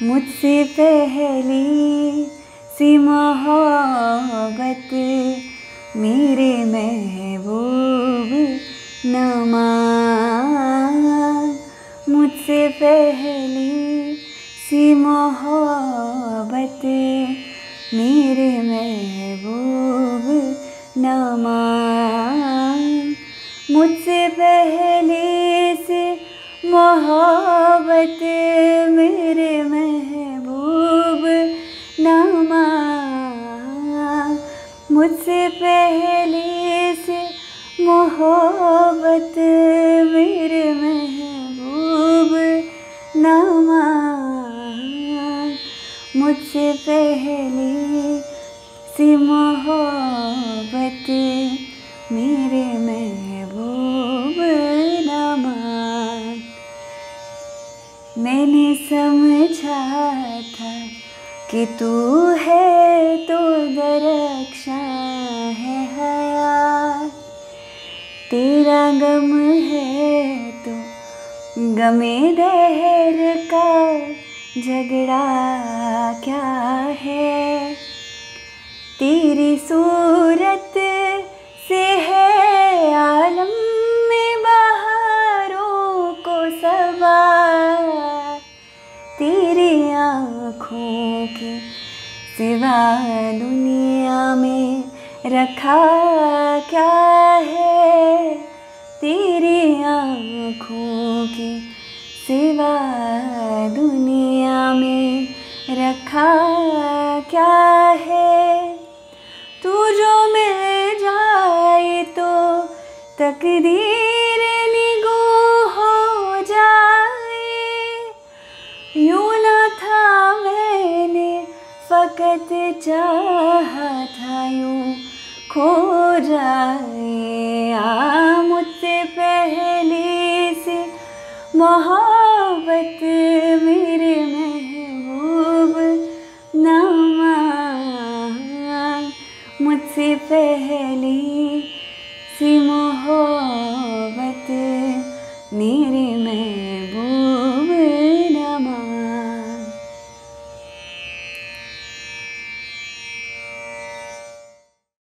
मुझसे पहली सी मोहब्बत मेरे महबूब न मान। मुझसे पहली सी मोहब्बत मेरे महबूब न मान। मुझसे पहले से मोहब्बत मेरे महबूब न मान। मुझसे पहले से मोहब्बत मेरे महबूब न मान। मुझसे पहले से मोहब्बत मेरे महबूब न मान। मैंने समझा था कि तू है तो दरख्शां है हयात, तेरा गम है तो गमे दहर का झगड़ा क्या है। तेरी सूरत से है आलम में बहारों को सबा, तेरी आँखों के सिवा दुनिया में रखा क्या है। तेरी आँखों के सिवा दुनिया में रखा क्या है। तू जो मिल जाए तो तकदीर निगो हो जाए। यूं ना था मैंने फ़कत चाहा था यूं खो जाए। मुझसे पहले से मोहब्बत